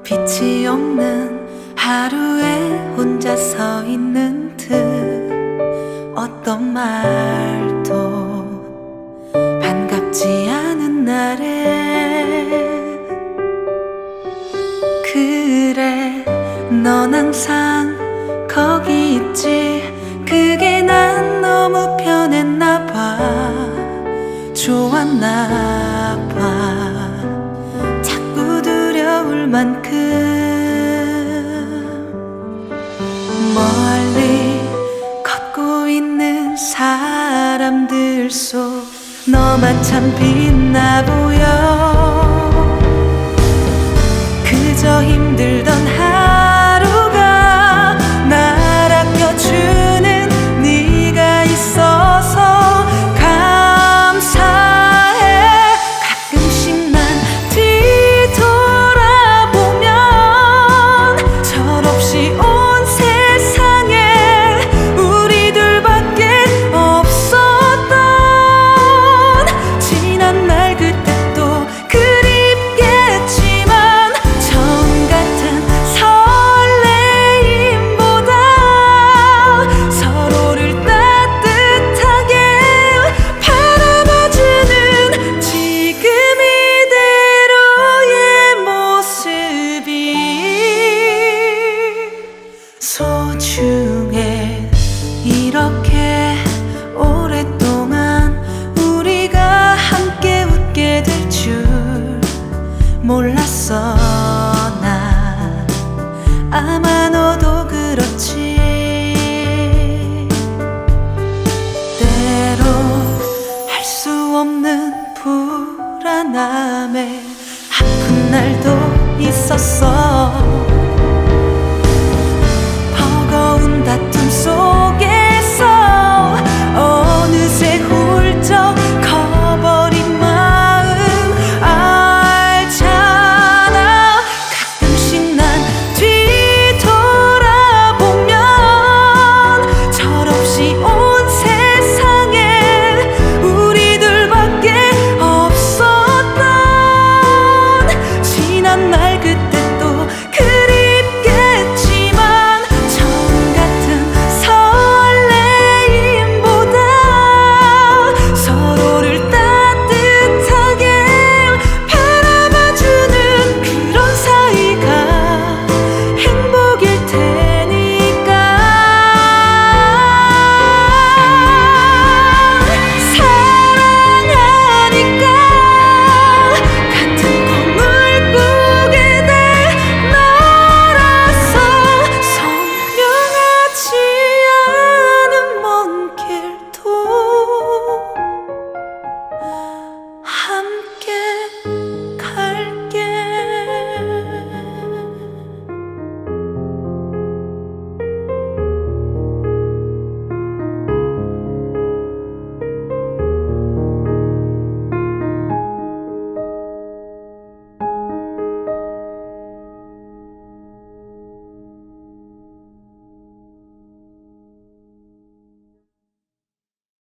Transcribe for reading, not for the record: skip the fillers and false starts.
빛이 없는 하루에 혼자 서 있는 듯 어떤 말도 반갑지 않은 날에 그래 넌 항상 거기 있지 그게 난 너무 편했나 봐 좋았나 봐 자꾸 두려울 만큼 멀리 걷고 있는 사람들 속 너만 참 빛나 보여 그저 힘들던 하루가 날 아껴주는 네가 있어서 감사해 가끔씩 난 뒤돌아보면 철없이 온 세상에 우리 둘밖에 없었던 지난 날 그때 또 그립겠지만 처음 같은 설레임보다 서로를 따뜻하게 바라봐주는 지금 이대로의 모습이 소중해 이렇게 오랫동안 우리가 함께 웃게 될 줄 몰랐어 나 아마 너도 그렇지 때로 할 수 없는 불안함에 아픈 날도 있었어